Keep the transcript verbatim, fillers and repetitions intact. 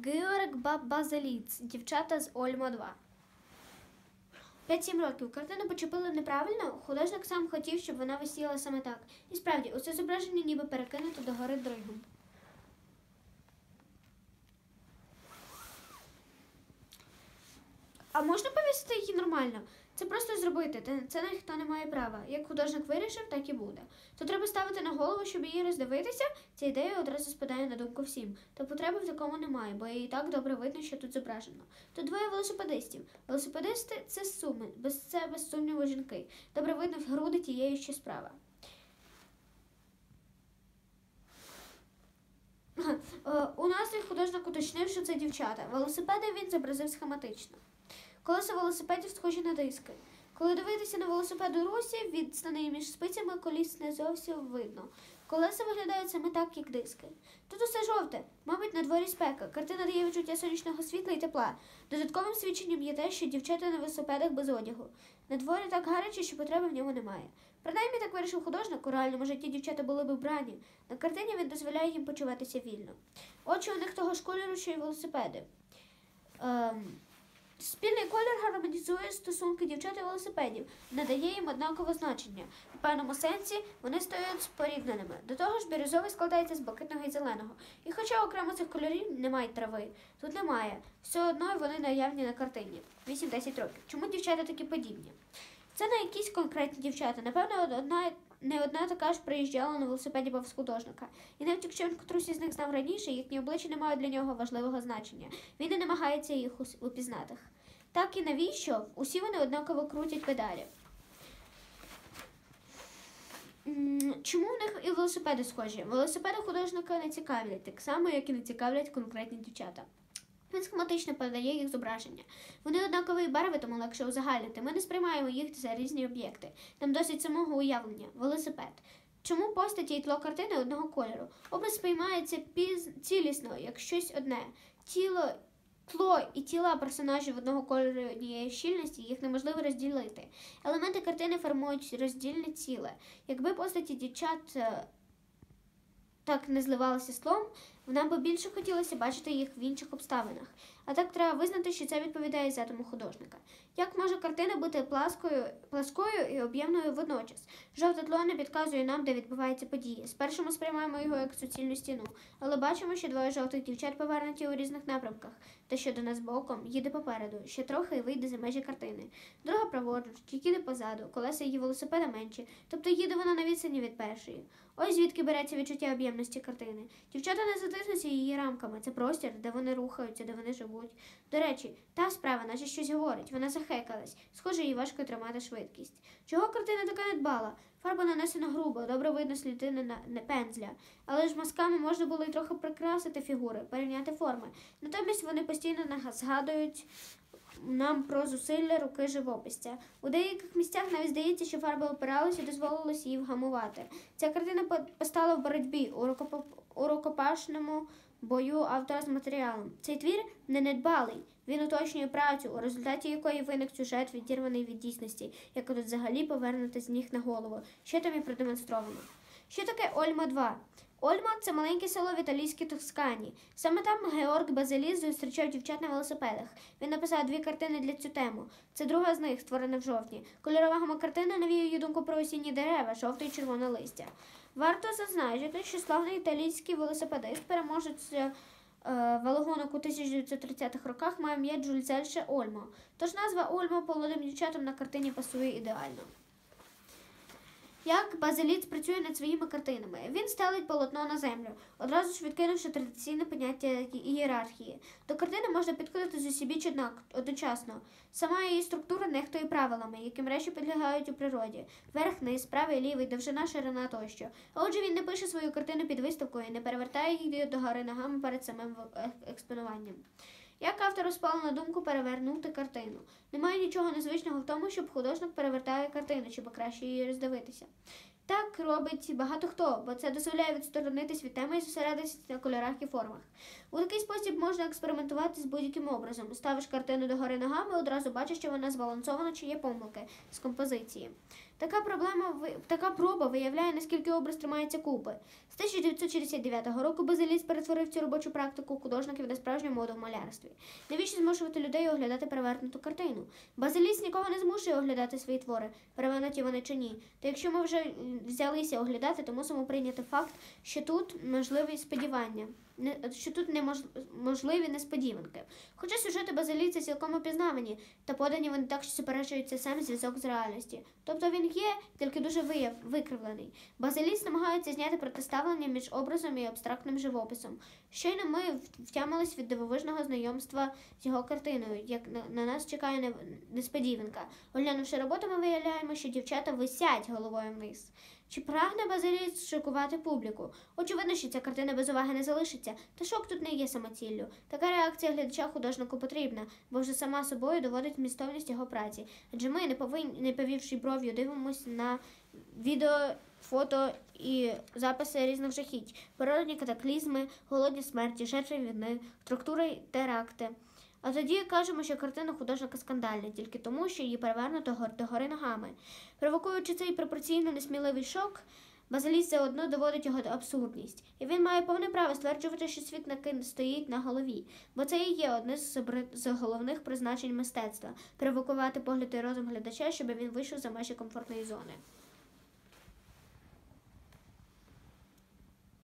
Георг Базеліц. Дівчата з Ольма два. п'ять-сім років. Картину почепили неправильно, художник сам хотів, щоб вона висіла саме так. І справді, усе зображення ніби перекинуто догори дригом. А можна повісити її нормально? Це просто зробити, це ніхто не має права. Як художник вирішив, так і буде. То треба ставити на голову, щоб її роздивитися, ця ідея одразу спадає на думку всім. Та потреби в такому немає, бо і так добре видно, що тут зображено. Тут двоє велосипедистів. Велосипедисти – це суми, без це без сумніву жінки. Добре видно в груди тієї, що справа. У назві художник уточнив, що це дівчата. Велосипеди він зобразив схематично. Колеса велосипедів схожі на диски. Коли дивитися на велосипед у русі, відстани між спицями коліс не зовсім видно. Колеса виглядають саме так, як диски. Тут усе жовте, мабуть, на дворі спека. Картина дає відчуття сонячного світла і тепла. Додатковим свідченням є те, що дівчата на велосипедах без одягу. На дворі так гаряче, що потреби в ньому немає. Принаймні так вирішив художник, у реальному житті дівчата були б вбрані. На картині він дозволяє їм почуватися вільно. Очі у них того ж кольору, що й велосипеди. Ем... Спільний колір гармонізує стосунки дівчат і велосипедів, надає їм однакове значення. В певному сенсі вони стають спорідненими. До того ж, бірюзовий складається з блакитного і зеленого. І хоча окремо цих кольорів немає трави, тут немає, все одно вони наявні на картині. вісім-десять років. Чому дівчата такі подібні? Це не якісь конкретні дівчата. Напевно, одна, не одна така ж приїжджала на велосипеді повз художника. І навіть якщо він котрусь із них знав раніше, їхні обличчя не мають для нього важливого значення. Він не намагається їх упізнати. Так і навіщо? Усі вони однаково крутять педалі. Чому в них і велосипеди схожі? Велосипеди художника не цікавлять, так само, як і не цікавлять конкретні дівчата. Він схематично передає їх зображення. Вони однакової барви, тому легше узагальнити. Ми не сприймаємо їх за різні об'єкти. Нам досить самого уявлення. Велосипед. Чому постаті і тло картини одного кольору? Образ сприймається піз... цілісно, як щось одне. Тіло, тло і тіла персонажів одного кольору однієї щільності, їх неможливо розділити. Елементи картини формують роздільне ціле. Якби постаті дівчат так не зливалися з тлом, нам би більше хотілося бачити їх в інших обставинах. А так треба визнати, що це відповідає задуму художника. Як може картина бути пласкою, пласкою і об'ємною водночас? Жовте тло не підказує нам, де відбуваються події. Спершу ми сприймаємо його як суцільну стіну, але бачимо, що двоє жовтих дівчат повернуті у різних напрямках. Те, що до нас боком, їде попереду, ще трохи і вийде за межі картини. Друга праворуч, їде позаду, колеса її велосипеда менші, тобто їде вона на відстані від першої. Ось звідки береться відчуття об'ємності картини. Дівчата не затиснуться її рамками. Це простір, де вони рухаються, де вони живуть. До речі, та справа наче щось говорить. Вона захекалась. Схоже, їй важко тримати швидкість. Чого картина така недбала? Фарба нанесена грубо, добре видно сліди на не пензля. Але ж мазками можна було й трохи прикрасити фігури, порівняти форми. Натомість вони постійно згадують нам про зусилля руки живописця. У деяких місцях навіть здається, що фарби опиралися і дозволилось її вгамувати. Ця картина постала в боротьбі у, рукоп... у рукопашному бою автора з матеріалом. Цей твір не недбалий. Він уточнює працю, у результаті якої виник сюжет, відірваний від дійсності, яка тут взагалі повернута з ніг на голову. Що там і продемонстровано. Що таке Ольма два? Ольма – це маленьке село в італійській Тоскані. Саме там Георг Базеліц зустрічав дівчат на велосипедах. Він написав дві картини для цю тему. Це друга з них, створена в жовтні. Кольорова гама картини навіює думку про осінні дерева, жовте і червоне листя. Варто зазначити, що славний італійський велосипедист, переможець е, велогонок у тисяча дев'ятсот тридцятих роках, має ім'я Джульцельше Ольмо. Тож назва Ольмо молодим дівчатам на картині пасує ідеально. Як Базеліц працює над своїми картинами? Він стелить полотно на землю, одразу ж відкинувши традиційне поняття ієрархії. До картини можна підходити з усібіч одночасно. Сама її структура нехтує правилами, яким речі підлягають у природі. Верх, низ, правий, лівий, довжина, ширина тощо. А отже, він не пише свою картину під виставкою і не перевертає її догори ногами перед самим експонуванням. Як автору спало на думку перевернути картину? Немає нічого незвичного в тому, щоб художник перевертає картину, щоб краще її роздивитися. Так робить багато хто, бо це дозволяє відсторонитись від теми і зосередитися на кольорах і формах. У такий спосіб можна експериментувати з будь-яким образом. Ставиш картину догори ногами, одразу бачиш, що вона збалансована чи є помилки з композиції. Така проблема, ви- така проба виявляє, наскільки образ тримається купи. З тисяча дев'ятсот шістдесят дев'ятого року Базиліс перетворив цю робочу практику художників на справжню моду в малярстві. Навіщо змушувати людей оглядати перевернуту картину? Базиліс нікого не змушує оглядати свої твори, перевернуті вони чи ні. Та якщо ми вже м, взялися оглядати, то мусимо прийняти факт, що тут можливі сподівання. Не- що тут неможливі несподіванки. Хоча сюжети Базиліса цілком опізнавані, та подані вони так, що суперечують цей сам зв'язок з реальності. Тобто він є, тільки дуже вияв, викривлений. Базиліс намагається зняти протиставлення між образом і абстрактним живописом. Щойно ми втямились від дивовижного знайомства з його картиною, як на, на нас чекає не- несподіванка. Оглянувши роботу, ми виявляємо, що дівчата висять головою вниз. Чи прагне Базиліс шокувати публіку? Очевидно, що ця картина без уваги не залишиться, та шок тут не є самоціллю. Така реакція глядача художнику потрібна, бо вже сама собою доводить змістовність його праці. Адже ми, не повинні, не повівши бров'ю, дивимося на відео, фото і записи різних жахіть, природні катаклізми, голодні смерті, жертви війни, структури теракти. А тоді кажемо, що картина художника скандальна, тільки тому, що її перевернуто гор- догори ногами. Провокуючи цей пропорційно несміливий шок, Базиліс заодно доводить його до абсурдність. І він має повне право стверджувати, що світ накин стоїть на голові, бо це і є одне з, обри- з головних призначень мистецтва – провокувати погляд і розум глядача, щоб він вийшов за межі комфортної зони.